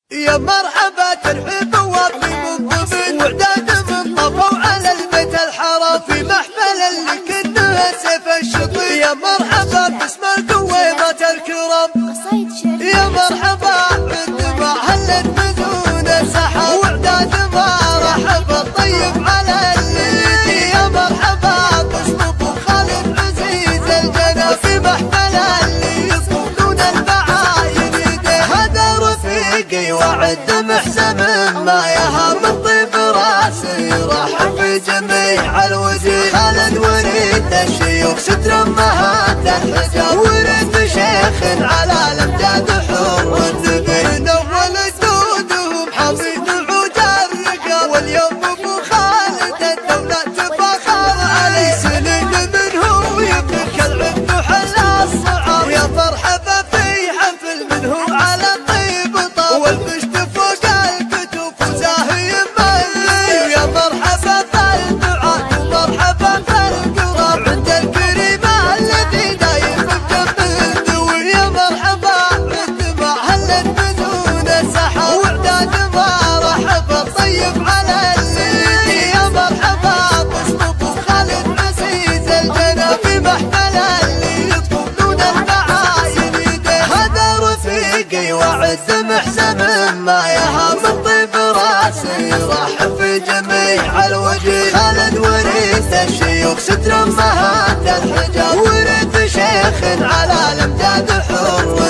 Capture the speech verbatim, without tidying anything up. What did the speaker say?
يا مرحبا ترحيب وافي منضبط وعداد من طفوا على البيت الحرام في محفل اللي كنا سيف الشطيط. يا مرحبا باسم القويمة الكرام، يا مرحبا عندما هلت بدون سحاب وعداد ما رحب الطيب على الليل. يا مرحبا باسم ابو خالد عزيز الجناب في محفل اللي يصونون البعاين يديه. هذا رفيقي وعد محسن ما يهاب من طيب راسي راح في جميع الوجه. خالد وريد الشيوخ ستر امهات الحجاب وريد شيخ على الامجاد حر النبي. من اول جدودهم حصيد العود الرقاب واليوم ابو خالد الدولة تفاخر عليه. سنين منه يبكي العبد حل الصعاب. يا مرحبا في حفل منه على طيب طاب والبشت فوق الكتب وزاهي ملي. يا مرحبا بالدعاء ومرحبا بالقراب عند الكريم الذي دايم بجنب الدوي. يا مرحبا عندما هلت بدون سحاب وعداد ما رحب الطيب على الليل. يا مرحبا باسم ابو خالد عزيز الجناب في محفل اللي يطفلون البعاين يديه. هذا رفيقي وعد محسن ما يهاب من طيب راسي راح في جميع الوجه. خالد وريث الشيوخ ستر امهات الحجاب وريث شيخ على الامجاد حر